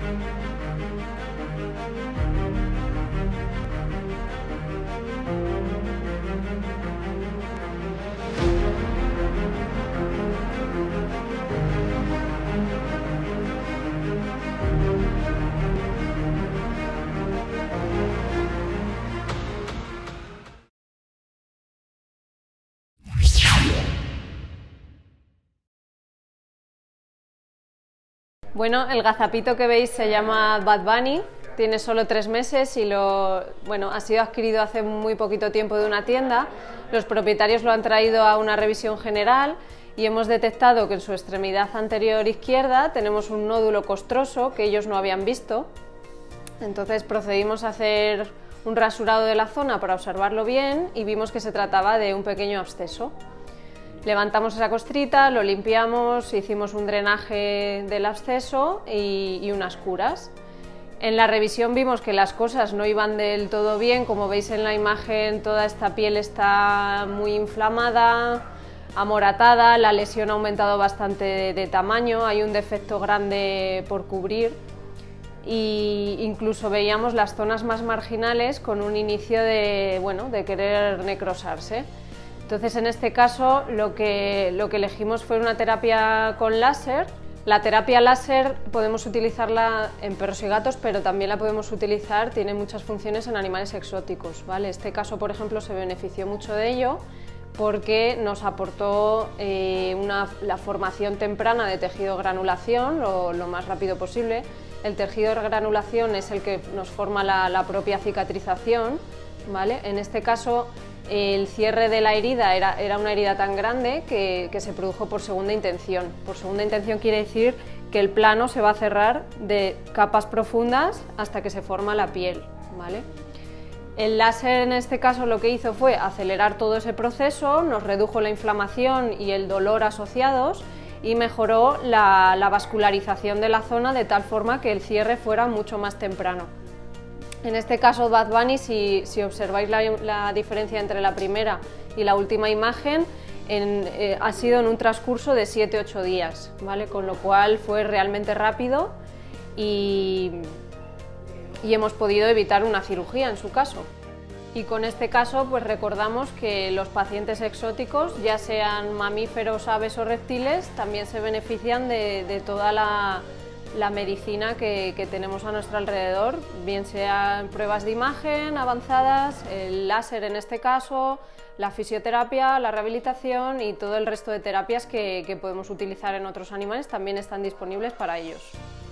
Bueno, el gazapito que veis se llama Bad Bunny, tiene solo 3 meses y ha sido adquirido hace muy poquito tiempo de una tienda. Los propietarios lo han traído a una revisión general y hemos detectado que en su extremidad anterior izquierda tenemos un nódulo costroso que ellos no habían visto. Entonces procedimos a hacer un rasurado de la zona para observarlo bien y vimos que se trataba de un pequeño absceso. Levantamos esa costrita, lo limpiamos, hicimos un drenaje del absceso y unas curas. En la revisión vimos que las cosas no iban del todo bien, como veis en la imagen toda esta piel está muy inflamada, amoratada, la lesión ha aumentado bastante de tamaño, hay un defecto grande por cubrir e incluso veíamos las zonas más marginales con un inicio de querer necrosarse. Entonces, en este caso, lo que elegimos fue una terapia con láser. La terapia láser podemos utilizarla en perros y gatos, pero también la podemos utilizar, tiene muchas funciones en animales exóticos, ¿vale? Este caso, por ejemplo, se benefició mucho de ello porque nos aportó la formación temprana de tejido granulación lo más rápido posible. El tejido de granulación es el que nos forma la propia cicatrización, ¿vale? En este caso, el cierre de la herida era una herida tan grande que se produjo por segunda intención. Por segunda intención quiere decir que el plano se va a cerrar de capas profundas hasta que se forma la piel, ¿vale? El láser en este caso lo que hizo fue acelerar todo ese proceso, nos redujo la inflamación y el dolor asociados y mejoró la vascularización de la zona de tal forma que el cierre fuera mucho más temprano. En este caso Bad Bunny, si observáis la diferencia entre la primera y la última imagen, ha sido en un transcurso de 7-8 días, ¿vale? Con lo cual fue realmente rápido y hemos podido evitar una cirugía en su caso. Y con este caso pues recordamos que los pacientes exóticos, ya sean mamíferos, aves o reptiles, también se benefician de toda la medicina que tenemos a nuestro alrededor, bien sean pruebas de imagen avanzadas, el láser en este caso, la fisioterapia, la rehabilitación y todo el resto de terapias que podemos utilizar en otros animales también están disponibles para ellos.